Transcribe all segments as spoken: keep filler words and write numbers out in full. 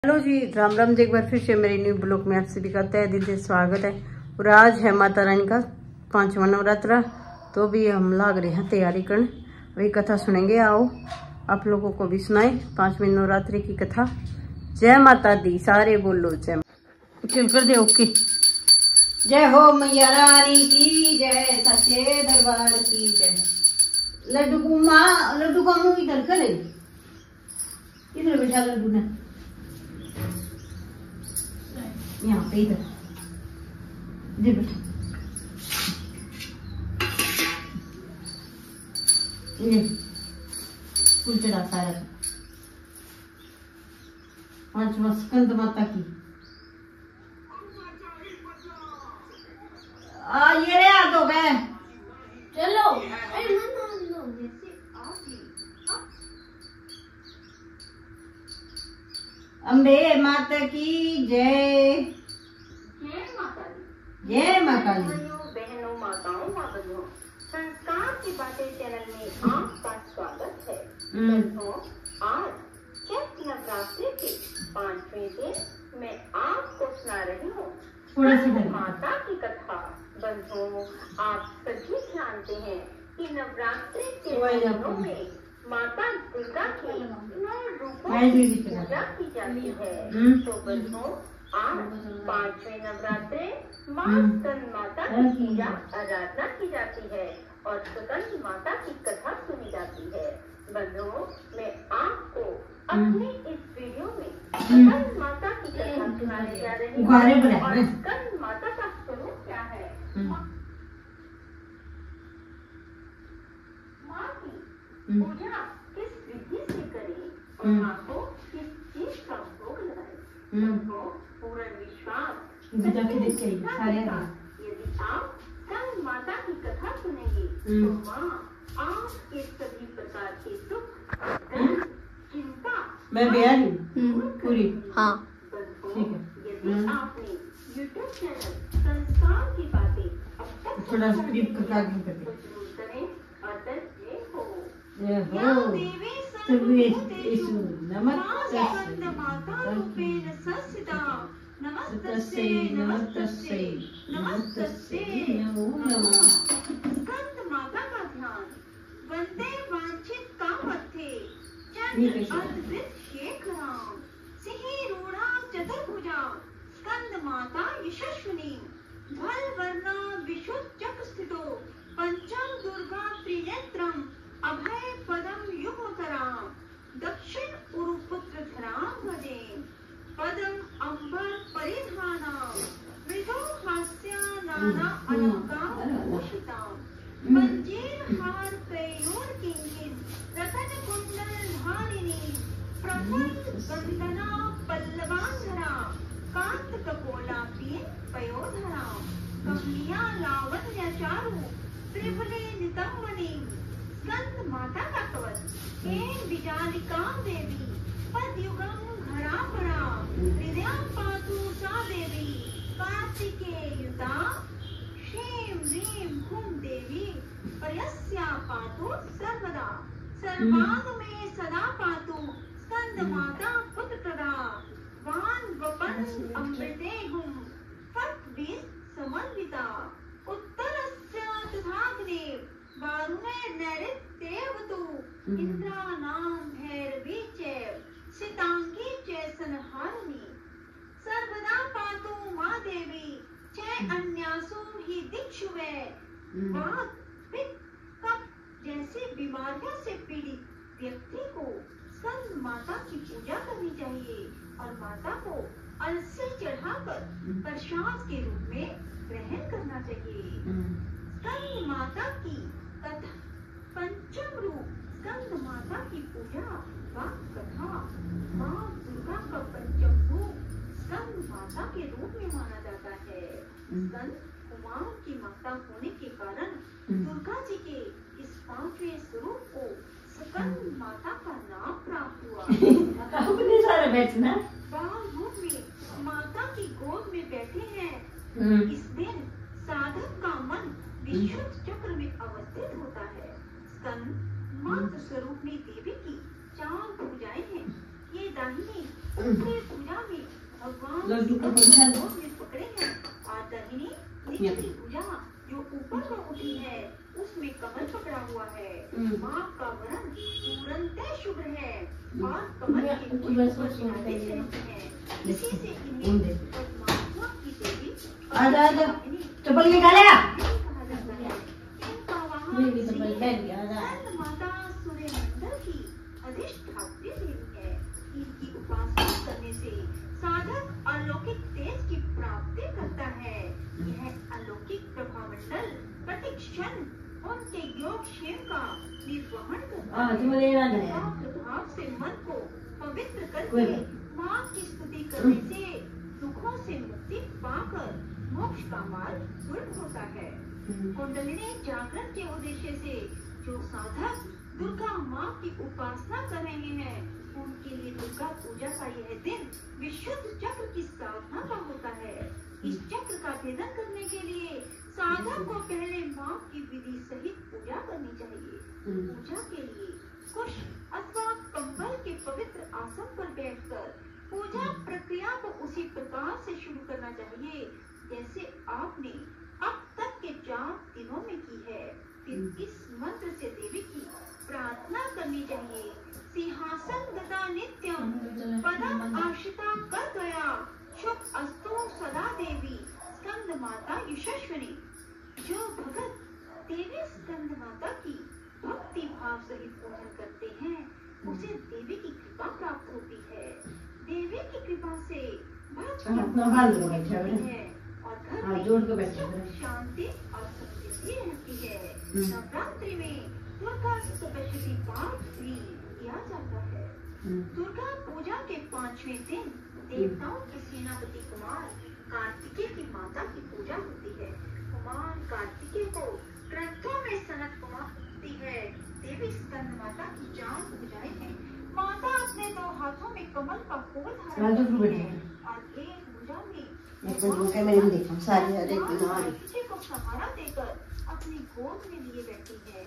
Hello जी, राम राम जी। एक बार फिर से मेरे न्यू ब्लॉग में आप सभी का तहे दिल से स्वागत है। और आज है माता रानी का पांचवा नवरात्रा, तो भी हम लाग रहे हैं तैयारी करने। वही कथा सुनेंगे, आओ आप लोगों को भी सुनाए पांचवें नवरात्रि की कथा। जय माता दी, सारे बोलो जय। चल कर दे ओके। जय हो मैया रानी की जय, सच्चे दरबार की जय। लड्डू गुमा लड्डू का मुंह इधर करे, इधर बैठा लड्डू ने, यहाँ पे इधर दे बेटा। ये फूल चढ़ा सारा पांचवा स्कंद माता की। आ ये रे आ तो गए, चलो। अम्बे माता की जय। जय माता दी। बहनों, माताओं, माताओं, संस्कार की बातें चैनल में आपका स्वागत है। बहनों, आज चैत्र नवरात्रि के पांचवें दिन मैं आपको सुना रही हूँ माता की कथा। बहनों, आप सभी जानते हैं कि नवरात्रि के दिनों में माता दुर्गा की नौ रूपों की पूजा की जाती है। तो बहनों, आज पांचवें नवरात्रे माँ स्कंद माता की पूजा आराधना की जाती है और स्कंद माता की कथा सुनी जाती है। बंधुओं, मैं आपको अपने इस वीडियो में स्कंद माता की कथा सुनाने जा रही हूँ। और स्कंद माता का स्वरूप क्या है, माँ की पूजा किस विधि से करें और माँ को किस चीज का भोग लगाए। पूर्ण विश्वास यदि आप स्कंद माता की कथा सुनेंगे तो माँ आपके सभी प्रकार के सुख, दर्द, चिंता मैं पूरी। हाँ, यदि आपने यूट्यूब चैनल संस्कार की बातें अब तक थोड़ा स्क्रिप्ट कथा जरूर करें और दर्ज हो। नमस्तस्यै नमस्तस्यै नमस्तस्यै नमो नमः। स्कंद माता का ध्यान। वंदे वांछित कामर्थे चंद्र अद्भुत शेखराम सिंह रूढ़ा चतुर्भुजा स्कंद माता यशस्विनी ध्वल वर्णा विशुद्ध चक्र स्थितो पंचम दुर्गा त्रिनेत्रम अभय पदम युगोत्तराम दक्षिण उरुपुत्र धराम भजे पदम अंबर परिधानाम मृदो हास्या नाना अलंकार भूषिताम मंजीर हार पैयूर किंकिन रतन कुंडल धारिणी प्रफुल्ल वंदना पल्लवांधरा कांत कपोला पीन पयोधरा कमलिया लावण्य चारु त्रिपुले नितंबनी। स्कंद माता का कवच। एं विजालिका देवी पदयुगम घरा परा हृदयं पातु सा देवी कार्तिकेयुता श्रीं ह्रीं हुं देवी पयस्या पातु सर्वदा सर्वांग में सदा पातु स्कंद माता पुत्रप्रदा वान वपन अमृते गुम फट बीज समन्विता उत्तरस्य तथाग्ने वारुणे नैऋत्येवतु इंद्रानां भैरवी चैव सितांगी चैसनहारिणी सर्वदा पातु माँ देवी छह अन्यासु ही दिक्षु वे। वात पित्त कफ जैसी बीमारियों से पीड़ित व्यक्ति को स्कंद माता की पूजा करनी चाहिए और माता को अलसी चढ़ाकर प्रसाद के रूप में ग्रहण करना चाहिए। स्कंद माता की कथा। पंचम रूप स्कंद माता की पूजा व कथा। माँ दुर्गा का पंचम रूप स्कंद माता के रूप में माना जाता है। स्कंद कुमार की माता होने के कारण दुर्गा जी के इस पांचवें स्वरूप को स्कंद माता का नाम प्राप्त हुआ। अपने सारे बैठना बाल रूप में माता की गोद में बैठे हैं। इस दिन साधक का मन विशुद्ध चक्र में अवस्थित होता है। स्कंद मातृ स्वरूप में देवी की चार पूजाएं हैं। ये दाहिनी उसने पूजा में भगवान लड्डू को पकड़े हैं और दाहिनी निचली पूजा जो ऊपर को उठी है उसमें कमल पकड़ा हुआ है। माँ का वरण पूर्णतः शुभ है और कमल के पुष्प हैं। इसी से इन्हें परमात्मा की देवी आजा आजा चप्पल निकाले माता सूर्य मंडल की अधिष्ठात्री देवी है। इनकी उपासना करने से साधक अलौकिक तेज की प्राप्ति करता है। यह अलौकिक प्रभामंडल प्रतिक्षण उनके योग क्षेम का निर्वहन करता है। प्रभाव से मन को पवित्र करके माँ की स्तुति करने से दुखों से मुक्ति पाकर मोक्ष का मार्ग सुलभ होता है। कुंडलिनी जागरण के उद्देश्य से जो साधक दुर्गा माँ की उपासना कर रहे हैं उनके लिए दुर्गा पूजा का यह दिन विशुद्ध चक्र की साधना का होता है। इस चक्र का भेदन करने के लिए साधक को पहले माँ की विधि सहित पूजा करनी चाहिए। पूजा के लिए कुश अथवा कंबल के पवित्र आसन पर बैठकर पूजा प्रक्रिया को उसी प्रकार से शुरू करना चाहिए जैसे आपने अब तक के चार दिनों में की है। फिर इस मंत्र से देवी की प्रार्थना करनी चाहिए। सिंहासन गदा नित्यम पदम आश्रिता कर गया शुभ अस्तु सदा देवी स्कंद माता यशस्विनी। जो भगत देवी स्कंद माता की भक्ति भाव सहित पूजन करते हैं उसे देवी की कृपा प्राप्त होती है। देवी की कृपा से भक्त है और घर में शांति और समृद्धि रहती है। नवरात्रि में दुर्गा सप्तशती पाठ भी किया जाता है। दुर्गा पूजा के पांचवें दिन देवताओं के सेनापति कुमार कार्तिकेय की माता की पूजा होती है। कुमार कार्तिकेय को ग्रंथों में सनत कुमार होती है। देवी स्कंद माता की चार पूजाएं हैं। माता अपने दो हाथों में कमल का फूल धारण करती है और एक भुजा में देखो सारी हर एक कार्तिकेय को सहारा देकर अपनी गोद में लिए बैठी है।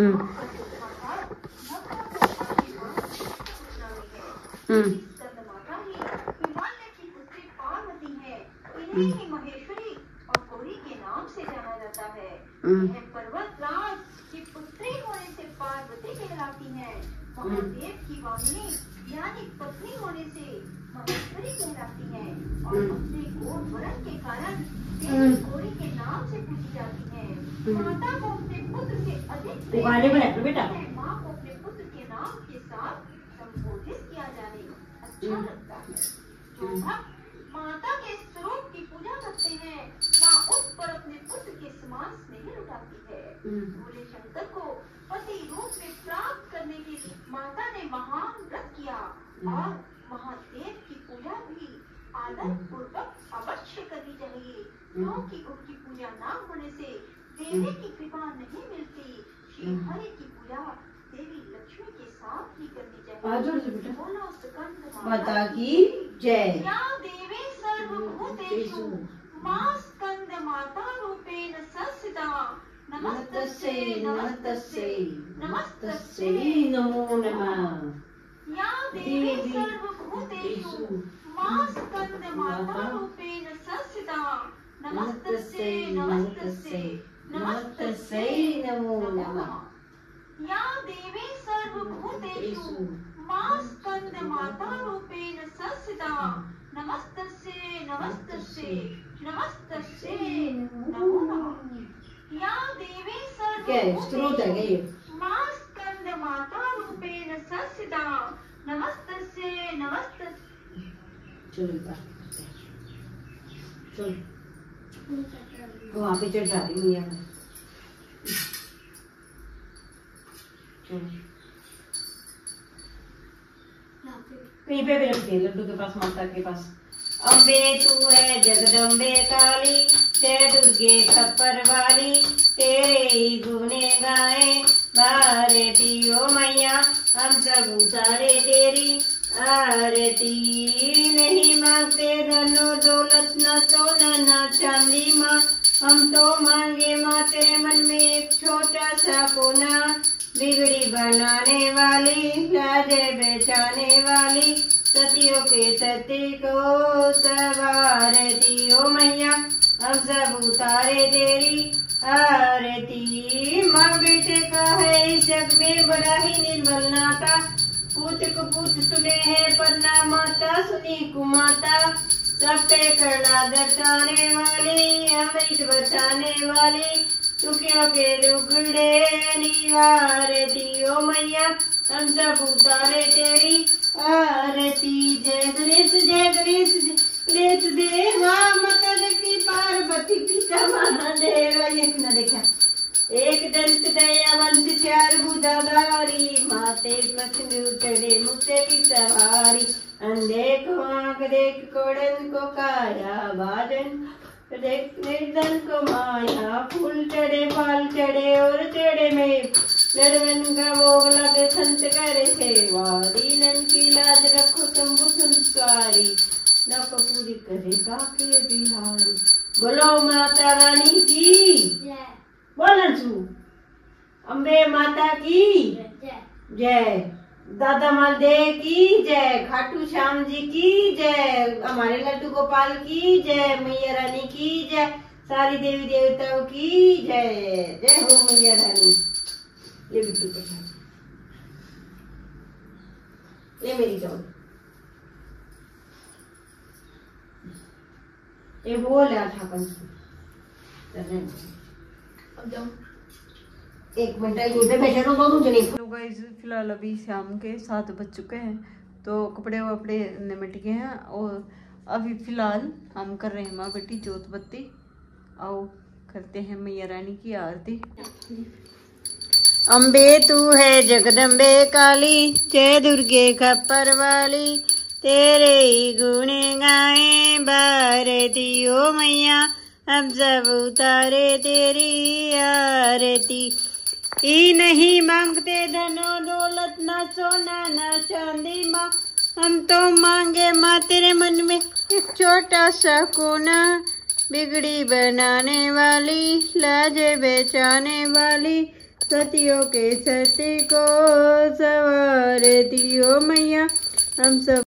स्कंद माता ही हिमालय की पुत्री पार्वती है। इन्हें ही महेश्वरी और गौरी के नाम से जाना जाता है। यह पर्वत राज की पुत्री होने से पार्वती कहलाती है। महादेव की वाहिनी यानी पत्नी होने से महेश्वरी कहलाती है और अपने गोद वरण के कारण देवी गौरी के नाम से पूजी जाती है। माता को अपने पुत्र से अधिक बेटा माँ को अपने पुत्र के नाम के साथ संबोधित किया जाने अच्छा लगता है। जो भक्त माता के स्वरूप की पूजा करते हैं माँ उस पर अपने पुत्र के समान स्नेह लुटाती है। भोले शंकर को पति रूप में प्राप्त करने के लिए माता ने महान व्रत किया और महादेव की पूजा भी आदर पूर्वक अवश्य करनी चाहिए क्योंकि उनकी पूजा न होने से देवी की कृपा नहीं मिलती। श्री हरि की पूजा देवी लक्ष्मी के साथ ही करनी चाहिए। बोलो स्कंद माता की जय। या देवी सर्वभूतेषु मां स्कंद माता रूपेण संस्थिता नमस्तस्यै नमस्तस्यै नमस्तस्यै नमो नमः। या देवी सर्वभूतेषु मां स्कंद माता रूपेण संस्थिता नमस्तस्यै नमस्तस्यै नमस्तस्यै नमो नमः। या देवी सर्वभूतेषु मां स्कंद माता रूपेण संस्थिता नमस्तस्यै नमस्तस्यै नमस्तस्यै नमो नमः। या देवी सर्वभूतेषु मां स्कंद माता रूपेण संस्थिता नमस्तस्यै नमस्तस्यै। चलो चलो वहाँ पे चढ़ा दी मैया कहीं पे भी रखते लड्डू के पास माता के पास। अम्बे तू है जगदम्बे काली जय दुर्गे खप्पर वाली तेरे ही गुने गाए भारती ओ मैया हम सब उतारे तेरी आरती। नहीं मांगते धनो दौलत न सोना न चांदी माँ हम तो मांगे माँ तेरे मन में एक छोटा सा कोना। बिगड़ी बनाने वाली लाजे बेचाने वाली सतियों के सती को सवारती हो मैया, हम सब उतारे तेरी आरती। माँ बेटे का है इस जग में बड़ा ही निर्मल नाता, पूत को पूत सुने है पन्ना माता, सुनी कुमाता सब पे करना दर्शाने वाली, अमृत बचाने वाली, दुखियों के दुखड़े निवारती ओ मैया, हम सब उतारे तेरी आरती। जय गणेश जय गणेश जय गणेश देवा, मकर की पार्वती पिता महादेव। एक न देखा एक दंत दयावंत चार भुजाधारी, माते लक्ष्मी उतरे मुझसे की सवारी, अंधे को आंख देख कोड़न को काया बाजन, देख निर्धन को माया, फूल चढ़े फाल चढ़े और चढ़े में लड़वन का भोग लगे, संत करे सेवा, दीनन की लाज रखो शंभु संस्कारी, न पूरी करे काके बिहारी। बोलो माता रानी की बोलन सु, अम्बे माता की जय, दादा मालदेव की जय, खाटू श्याम जी की जय, हमारे लड्डू गोपाल की जय, मैया रानी की जय, सारी देवी देवताओं की जय। जय हो मैया रानी। ये बिट्टू का, ये मेरी जान, ये बोल है ठाकुर। अब जाओ एक मिनट यहीं पे बैठे रहो दोनों जने। तो गाइस फिलहाल अभी शाम के सात बज चुके हैं, तो कपड़े वपड़े निमट गए हैं और अभी फिलहाल हम कर रहे हैं माँ बेटी जोत बत्ती। आओ करते हैं मैया रानी की आरती। अम्बे तू है जगदम्बे काली, जय दुर्गे खप्पर वाली, तेरे ही गुण गाए भारती ओ मैया, हम सब उतारे तेरी आरती। ई नहीं मांगते धनो दौलत ना सोना ना चांदी माँ, हम तो मांगे माँ तेरे मन में एक छोटा सा कोना, बिगड़ी बनाने वाली लाज बेचाने वाली, सतियों के सती को सवारती हो मैया, हम सब